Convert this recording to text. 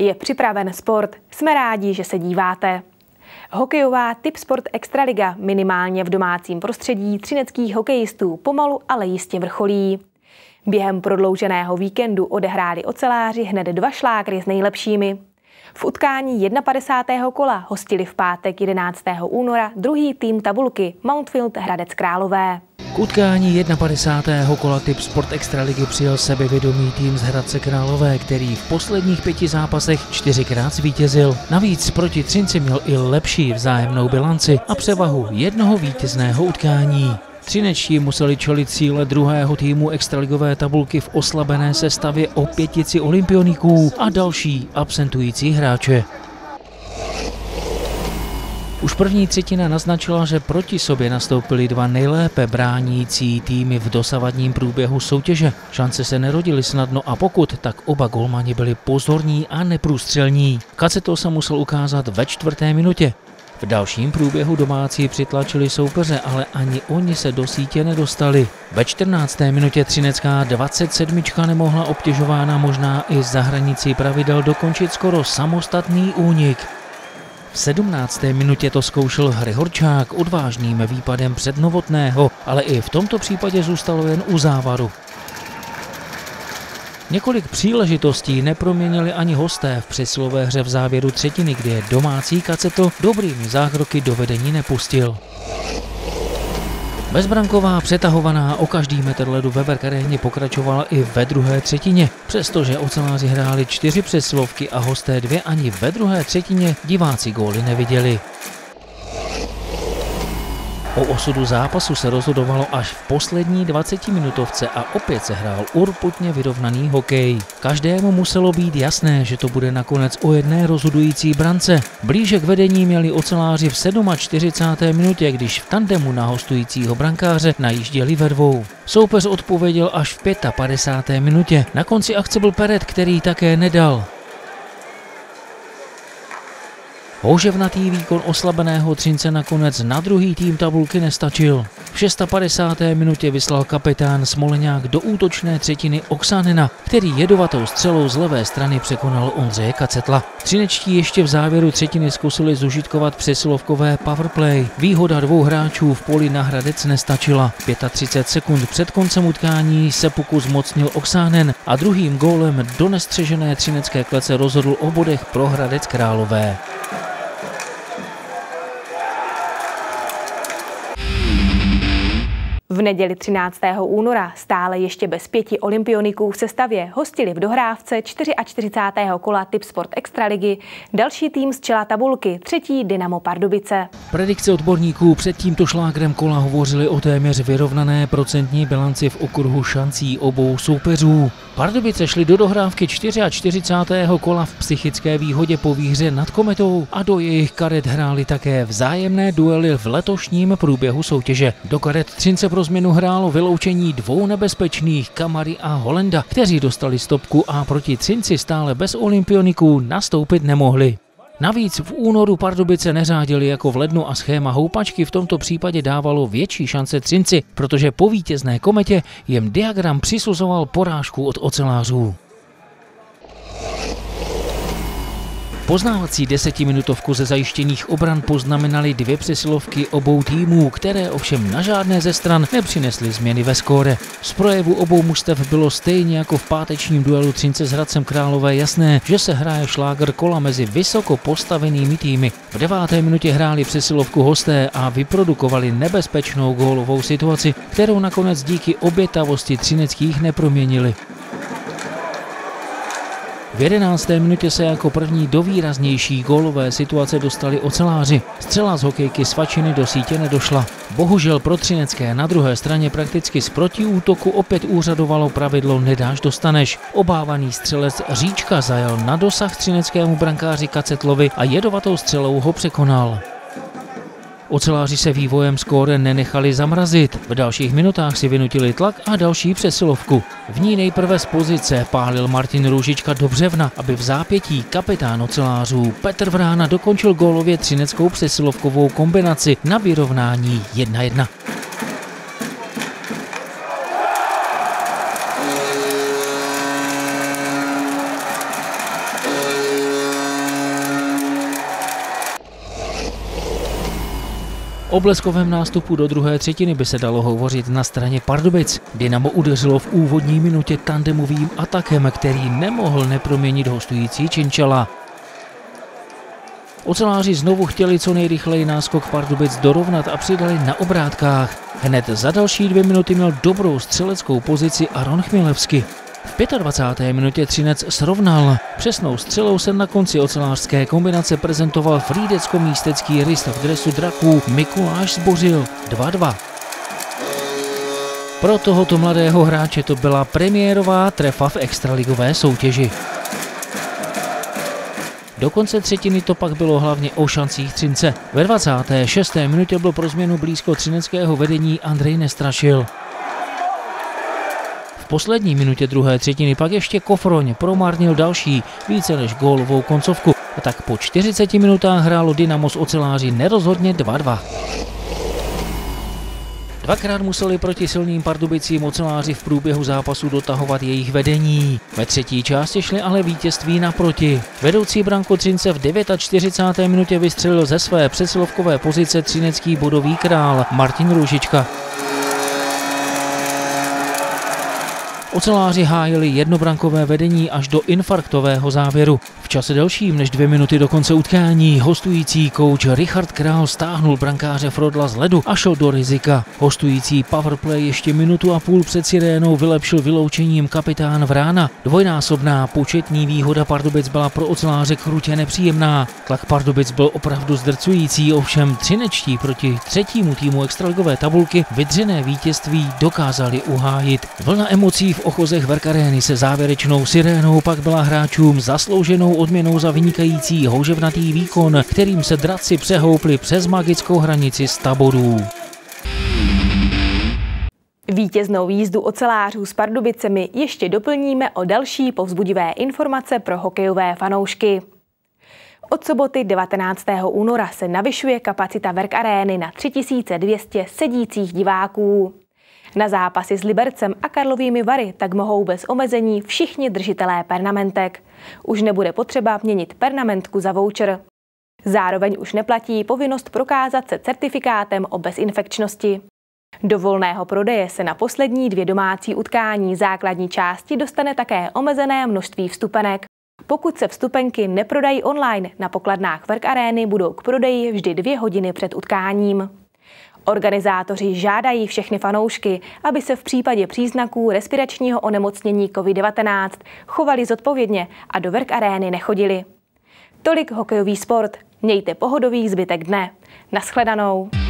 Je připraven sport. Jsme rádi, že se díváte. Hokejová Tipsport Extraliga minimálně v domácím prostředí třineckých hokejistů pomalu, ale jistě vrcholí. Během prodlouženého víkendu odehráli oceláři hned 2 šlágry s nejlepšími. V utkání 51. kola hostili v pátek 11. února druhý tým tabulky Mountfield Hradec Králové. K utkání 51. kola Tipsport Extraligy přijel sebevědomý tým z Hradce Králové, který v posledních 5 zápasech 4krát zvítězil. Navíc proti Třinci měl i lepší vzájemnou bilanci a převahu jednoho vítězného utkání. Třinečtí museli čelit síle druhého týmu extraligové tabulky v oslabené sestavě o 5 olympioniků a další absentující hráče. Už první třetina naznačila, že proti sobě nastoupili 2 nejlépe bránící týmy v dosavadním průběhu soutěže. Šance se nerodily snadno a pokud, tak oba golmani byli pozorní a neprůstřelní. Kaceto se musel ukázat ve 4. minutě. V dalším průběhu domácí přitlačili soupeře, ale ani oni se do sítě nedostali. Ve 14. minutě třinecká 27. nemohla obtěžována možná i za hranicí pravidel dokončit skoro samostatný únik. V 17. minutě to zkoušel Hryhorčák odvážným výpadem před Novotného, ale i v tomto případě zůstalo jen u závaru. Několik příležitostí neproměnili ani hosté v přesilové hře v závěru třetiny, kdy je domácí Kaceto dobrými zákroky do vedení nepustil. Bezbranková přetahovaná o každý metr ledu ve Verkaréně pokračovala i ve druhé třetině, přestože oceláři hráli 4 přesilovky a hosté 2, ani ve druhé třetině diváci góly neviděli. O osudu zápasu se rozhodovalo až v poslední 20minutovce a opět se hrál urputně vyrovnaný hokej. Každému muselo být jasné, že to bude nakonec o jedné rozhodující brance. Blíže k vedení měli oceláři v 47. minutě, když v tandemu na hostujícího brankáře najížděli ve 2. Soupeř odpověděl až v 55. minutě. Na konci akce byl Peret, který také nedal. Houževnatý výkon oslabeného Třince nakonec na druhý tým tabulky nestačil. V 56. minutě vyslal kapitán Smoleňák do útočné třetiny Oksanena, který jedovatou střelou z levé strany překonal Ondřeje Kacetla. Třinečtí ještě v závěru třetiny zkusili zužitkovat přesilovkové powerplay. Výhoda 2 hráčů v poli na Hradec nestačila. 35 sekund před koncem utkání se pokus zmocnil Oksanen a druhým gólem do nestřežené třinecké klece rozhodl o bodech pro Hradec Králové. V neděli 13. února stále ještě bez 5 olympioniků v sestavě hostili v dohrávce 44. kola Tipsport Extraligy další tým z čela tabulky, 3. Dynamo Pardubice. Predikce odborníků před tímto šlágrem kola hovořily o téměř vyrovnané procentní bilanci v okruhu šancí obou soupeřů. Pardubice šli do dohrávky 44. kola v psychické výhodě po výhře nad Kometou a do jejich karet hráli také vzájemné duely v letošním průběhu soutěže. Do karet Třince pro změnu hrálo vyloučení 2 nebezpečných, Kamary a Holenda, kteří dostali stopku a proti Třinci stále bez olympioniků nastoupit nemohli. Navíc v únoru Pardubice neřádili jako v lednu a schéma houpačky v tomto případě dávalo větší šance Třinci, protože po vítězné Kometě jim diagram přisuzoval porážku od ocelářů. Poznávací 10minutovku ze zajištěných obran poznamenaly 2 přesilovky obou týmů, které ovšem na žádné ze stran nepřinesly změny ve skóre. Z projevu obou mužstev bylo stejně jako v pátečním duelu Třince s Hradcem Králové jasné, že se hraje šlágr kola mezi vysoko postavenými týmy. V 9. minutě hráli přesilovku hosté a vyprodukovali nebezpečnou gólovou situaci, kterou nakonec díky obětavosti třineckých neproměnili. V 11. minutě se jako první do výraznější gólové situace dostali oceláři. Střela z hokejky Svačiny do sítě nedošla. Bohužel pro třinecké na druhé straně prakticky z protiútoku opět úřadovalo pravidlo nedáš dostaneš. Obávaný střelec Říčka zajel na dosah třineckému brankáři Kacetlovi a jedovatou střelou ho překonal. Oceláři se vývojem skóre nenechali zamrazit. V dalších minutách si vynutili tlak a další přesilovku. V ní nejprve z pozice pálil Martin Růžička do břevna, aby v zápětí kapitán ocelářů Petr Vrána dokončil gólově třineckou přesilovkovou kombinaci na vyrovnání 1:1. O bleskovém nástupu do druhé třetiny by se dalo hovořit na straně Pardubic. Dynamo udeřilo v úvodní minutě tandemovým atakem, který nemohl neproměnit hostující Chinchilla. Oceláři znovu chtěli co nejrychleji náskok Pardubic dorovnat a přidali na obrátkách. Hned za další 2 minuty měl dobrou střeleckou pozici Aron Chmielewski. V 25. minutě Třinec srovnal. Přesnou střelou se na konci ocelářské kombinace prezentoval frýdecko-místecký ryst v dresu draků Mikuláš Zbořil 2-2. Pro tohoto mladého hráče to byla premiérová trefa v extraligové soutěži. Do konce třetiny to pak bylo hlavně o šancích Třince. Ve 26. minutě byl pro změnu blízko třineckého vedení Andrej Nestrašil. V poslední minutě druhé třetiny pak ještě Kofroň promarnil další, více než gólovou koncovku. A tak po 40 minutách hrálo Dynamo s oceláři nerozhodně 2-2. Dvakrát museli proti silným Pardubicím oceláři v průběhu zápasu dotahovat jejich vedení. Ve třetí části šli ale vítězství naproti. Vedoucí branku Třince v 49. minutě vystřelil ze své přesilovkové pozice třinecký bodový král Martin Růžička. Oceláři hájili jednobrankové vedení až do infarktového závěru. V čase delším než 2 minuty do konce utkání hostující kouč Richard Král stáhnul brankáře Frodla z ledu a šel do rizika. Hostující powerplay ještě 1,5 minuty před sirénou vylepšil vyloučením kapitán Vrána. Dvojnásobná početní výhoda Pardubic byla pro oceláře krutě nepříjemná. Tlak Pardubic byl opravdu zdrcující, ovšem třinečtí proti třetímu týmu extraligové tabulky vydřené vítězství dokázali uhájit. Vlna emocí v ochozech Werk Areny se závěrečnou sirénou pak byla hráčům zaslouženou odměnou za vynikající houževnatý výkon, kterým se draci přehoupli přes magickou hranici 100 bodů. Vítěznou jízdu ocelářů s Pardubicemi ještě doplníme o další povzbudivé informace pro hokejové fanoušky. Od soboty 19. února se navyšuje kapacita Werk Areny na 3200 sedících diváků. Na zápasy s Libercem a Karlovými Vary tak mohou bez omezení všichni držitelé pernamentek. Už nebude potřeba měnit pernamentku za voucher. Zároveň už neplatí povinnost prokázat se certifikátem o bezinfekčnosti. Do volného prodeje se na poslední 2 domácí utkání základní části dostane také omezené množství vstupenek. Pokud se vstupenky neprodají online, na pokladnách Werk Areny budou k prodeji vždy 2 hodiny před utkáním. Organizátoři žádají všechny fanoušky, aby se v případě příznaků respiračního onemocnění COVID-19 chovali zodpovědně a do Werk Areny nechodili. Tolik hokejový sport. Mějte pohodový zbytek dne. Naschledanou.